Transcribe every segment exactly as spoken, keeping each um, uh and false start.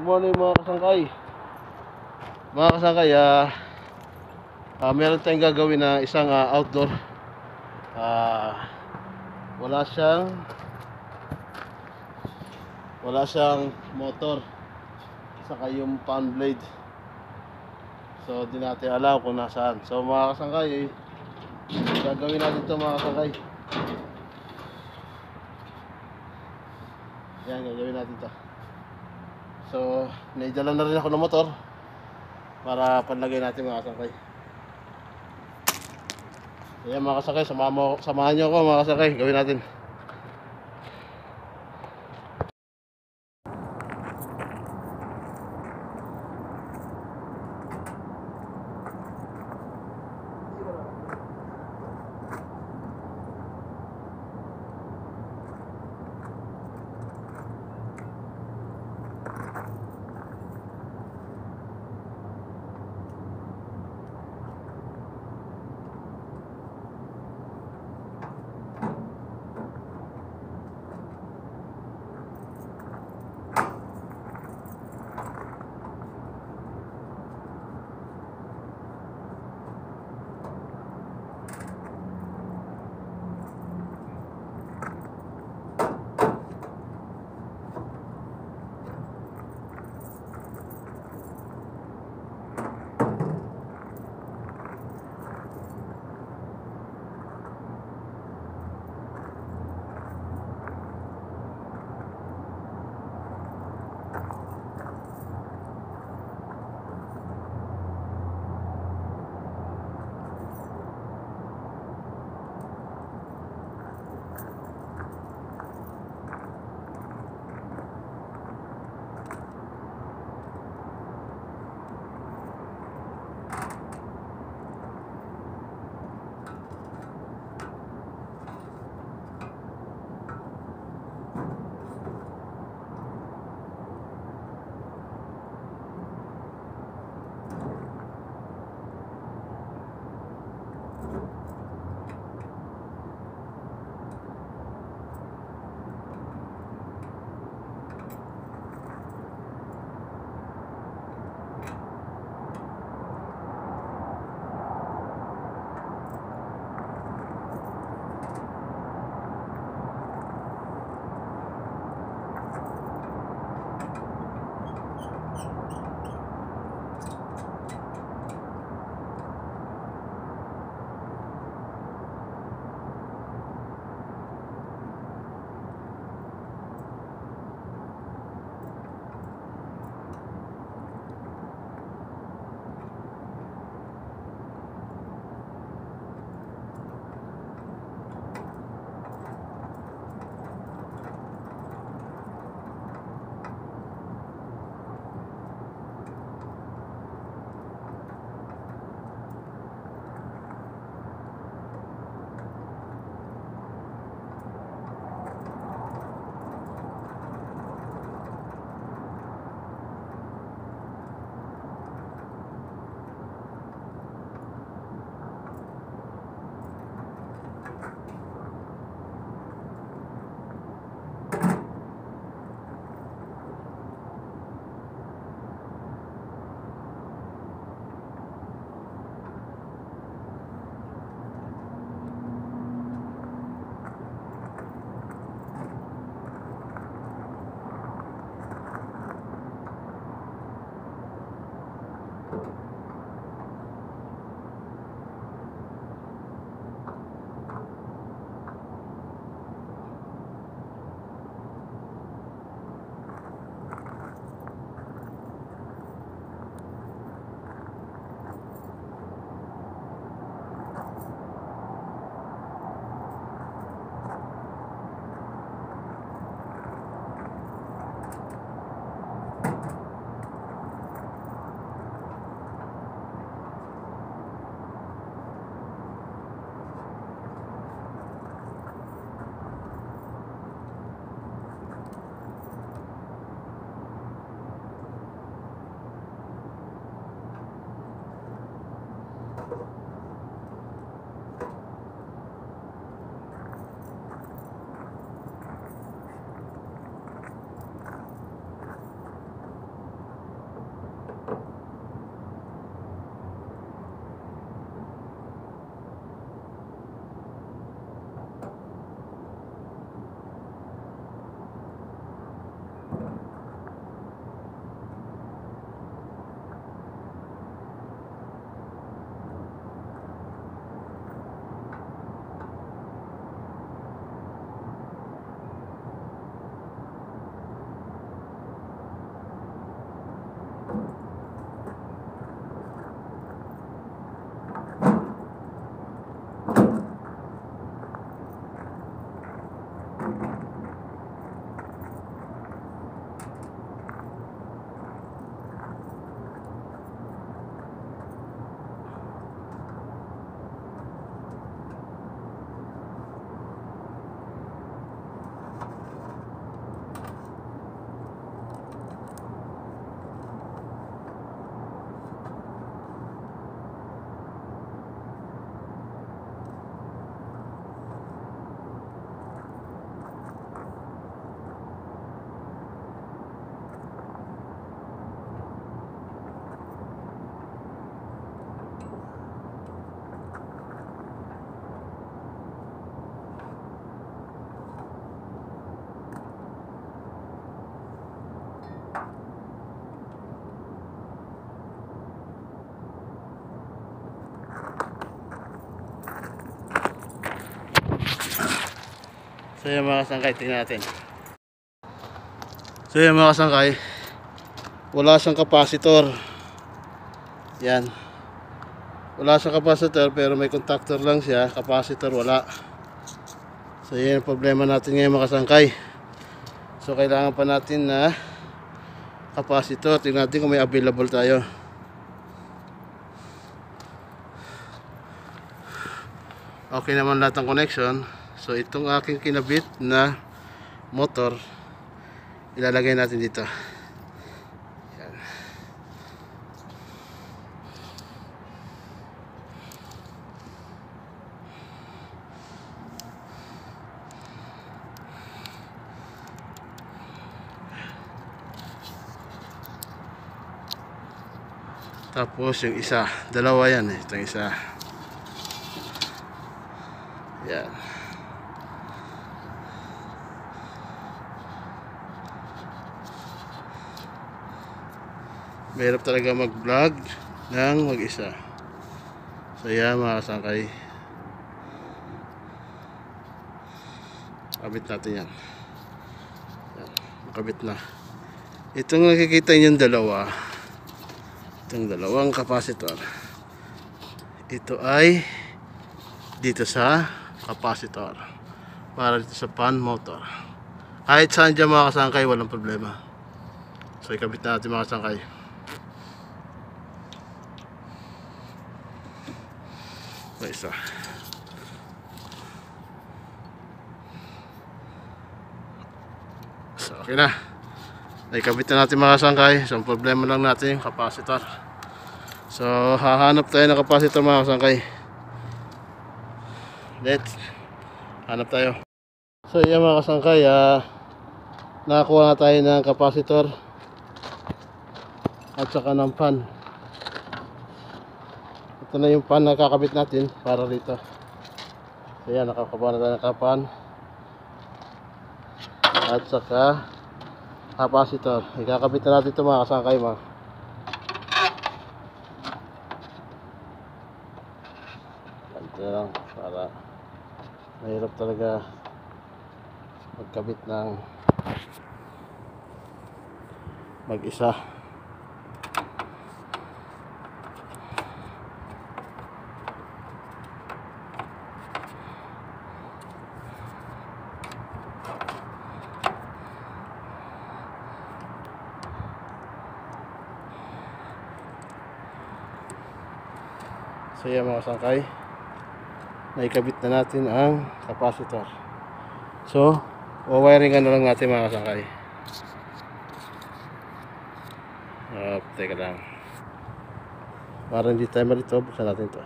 Good morning mga kasangkay. Mga kasangkay, ah, uh, meron tayong gagawin na isang uh, outdoor. Ah, wala siyang wala siyang motor saka yung fan blade. So di natin alam kung nasaan. So mga kasangkay, eh, gagawin natin ito mga kasangkay. Yan, gagawin natin ito. So, naidala na rin ako ng motor para panlagay natin mga kasangkay. Ayan mga kasangkay, samahan, mo, samahan nyo ako mga kasangkay, gawin natin. So yung mga kasangkay, tingnan natin. So yung mga kasangkay, wala siyang capacitor. Yan. Wala siyang capacitor pero may contactor lang siya. Capacitor wala. So yan ang problema natin ngayon mga kasangkay. So kailangan pa natin na capacitor. Tingnan natin kung may available tayo. Okay naman lahat ng connection. So itong aking kinabit na motor, ilalagay natin dito. Yan. Tapos yung isa, dalawa yan eh. Itong isa. Yan. Mahirap talaga mag-vlog ng mag-isa. So yan mga kasangkay. Kabit natin yan. Yan. Makabit na. Itong nakikita nyo yung dalawa. Itong dalawang capacitor. Ito ay dito sa capacitor para dito sa fan motor. Kahit saan dyan mga kasangkay, walang problema. So ikabit natin mga kasangkay. So isa. So okay na. Naikabit na natin mga kasangkay. So ang problema lang natin yung capacitor. So hahanap tayo ng capacitor mga kasangkay. Let's hanap tayo. So yan mga kasangkay, uh, nakakuha na tayo ng capacitor at saka ng fan. Ito na yung fan na kakabit natin para dito. So yan, nakakakuha na tayo ng fan at saka capacitor. Ikakabit na natin ito mga kasangkay mga. Ganito na lang para mahirap talaga magkabit ng mag-isa. So yan mga kasangkay, naikabit na natin ang capacitor. So, wawiringan na lang natin mga kasangkay. Uh, teka lang. Para hindi tayo malito, buksan natin ito.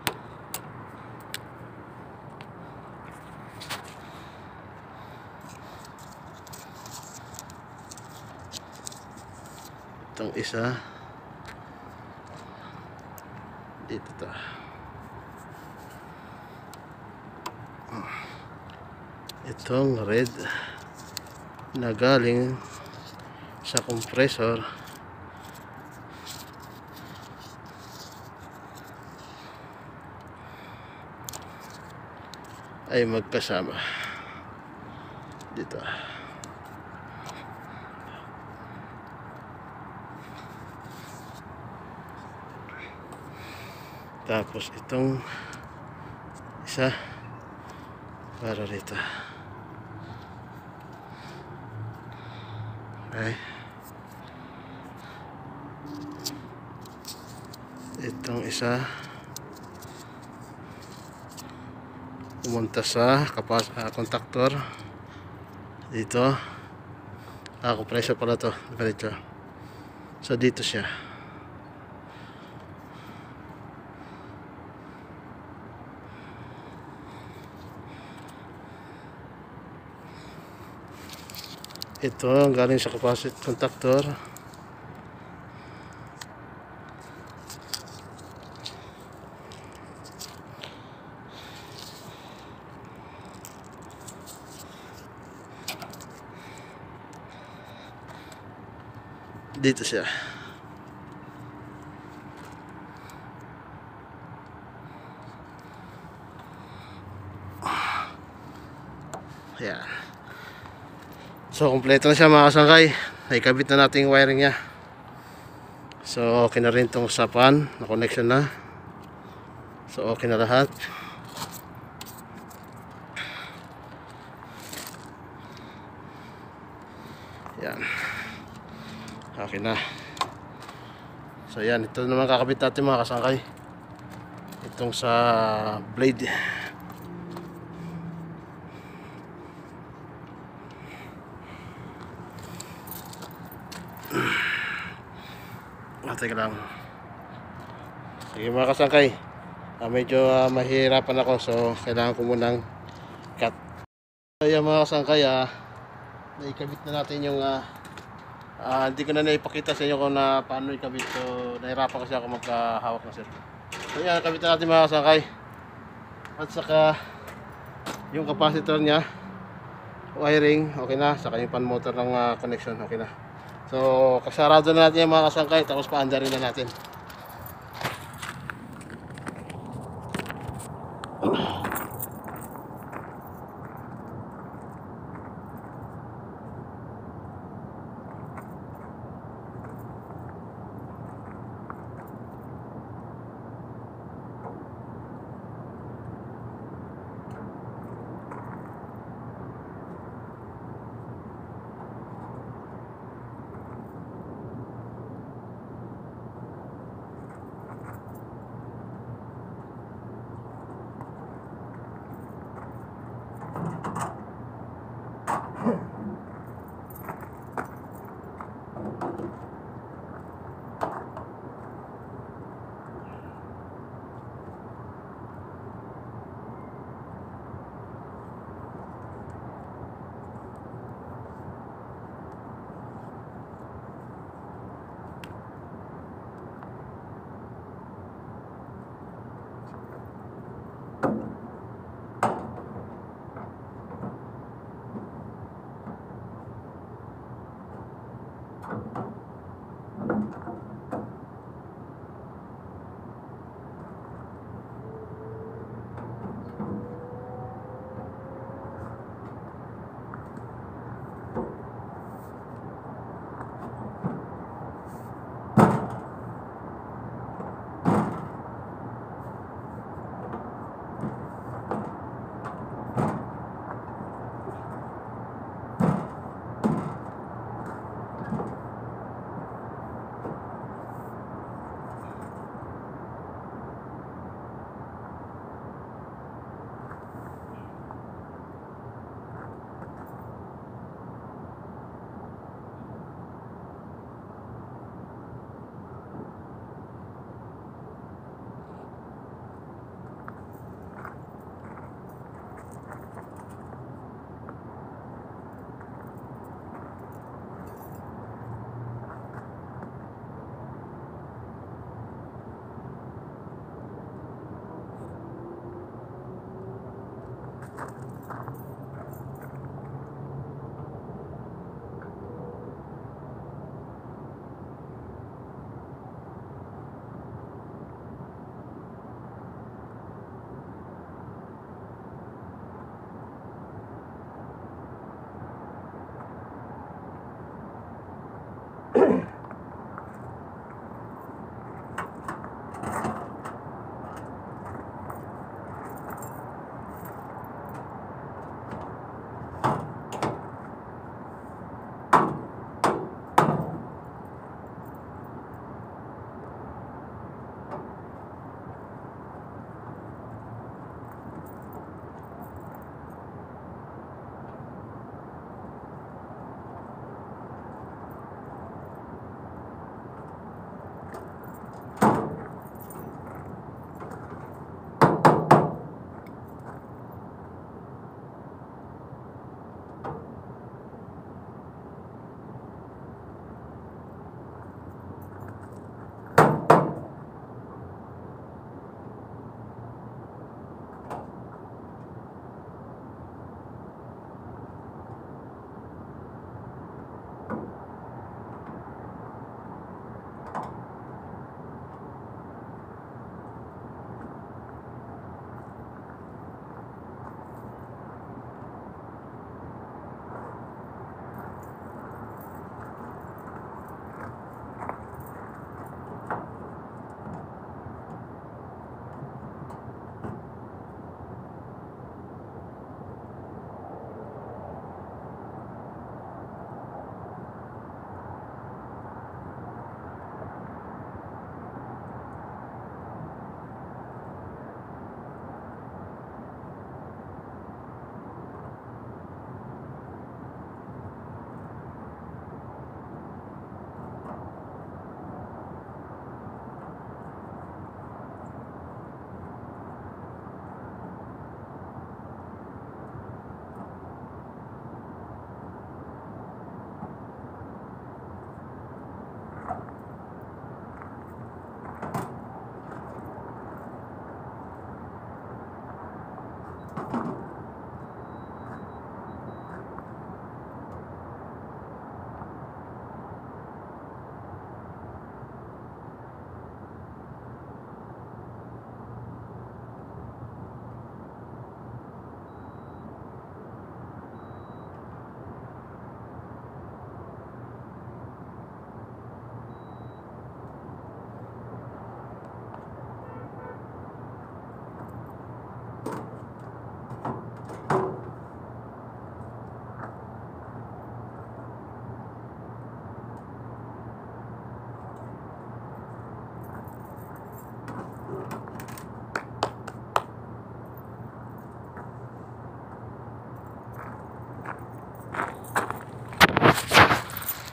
Itong isa. Dito to. Itong red na galing sa compressor ay magkasama dito. Tapos itong isa para rito. Okay. Itong isa pumunta sa kapas uh, contactor dito. Ah, compressor pala to. Diretso. So dito siya. Ito ang galing sa capacitor contactor. Dito siya. Yeah. So kompleto na siya mga kasangkay. Naikabit na natin yung wiring niya. So okay na rin tong sa pan na connection na. So okay na lahat. Yan. Okay na. So yan, ito naman kakabit natin mga kasangkay. Itong sa blade. Teka lang. Sige mga kasangkay, uh, medyo uh, mahirapan ako, so kailangan ko munang cut. So yan mga kasangkay, uh, naikabit na natin yung uh, uh, hindi ko na naipakita sa inyo kung na paano ikabit. So nahirapan kasi ako magkahawak ng cellphone. So yan, kabit na natin mga kasangkay. At saka yung capacitor nya, wiring okay na, saka yung pan motor ng uh, connection okay na. So, kasarado na natin yung mga kasangkay, tapos paandarin na natin.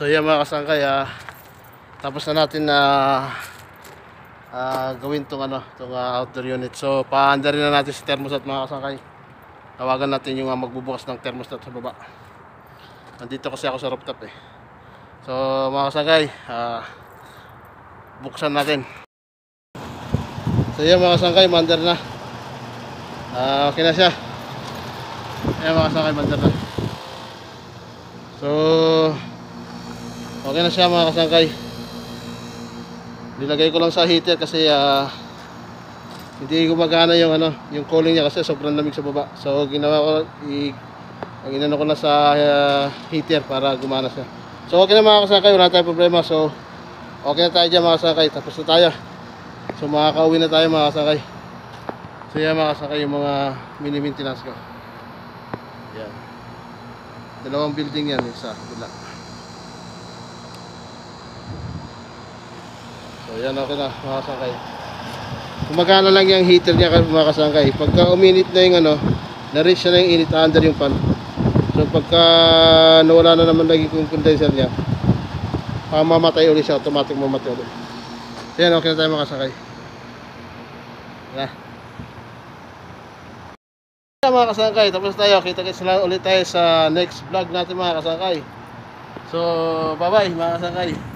So yan mga kasangkay, ah, tapos na natin na ah, gawin tong ano, tong ah, outdoor unit. So paanda rin na natin si thermostat mga kasangkay. Tawagan natin yung ah, magbubukas ng thermostat sa baba. Nandito kasi ako sa rooftop eh. So mga kasangkay, ah, buksan natin. So yan mga kasangkay, mandar na. Ah, okay na siya. Ayan mga kasangkay, mandar na. So okay na siya mga kasangkay. Nilagay ko lang sa heater kasi uh, hindi gumagana yung ano, yung cooling niya kasi sobrang lamig sa baba. So ginawa ko, i ang inano ko na sa uh, heater para gumana siya. So okay na mga kasangkay, wala tayong problema. So okay na tayo dyan mga kasangkay, tapos na tayo. So makakauwi na tayo mga kasangkay. So yan mga kasangkay, yung mga mini maintenance ko. Yan, dalawang building yan, isa bila. So yan, okay na mga kasangkay. Gumagana lang yung heater niya mga kasangkay. Pagka uminit na yung ano, na-reach na yung init under yung fan. So pagka nawala na naman lagi yung condenser niya, mamamatay ulit siya, automatic mamatay ulit. So yan, okay na tayo mga kasangkay. Yan mga kasangkay, tapos tayo. Kita-kits lang ulit tayo sa next vlog natin mga kasangkay. So bye bye mga kasangkay.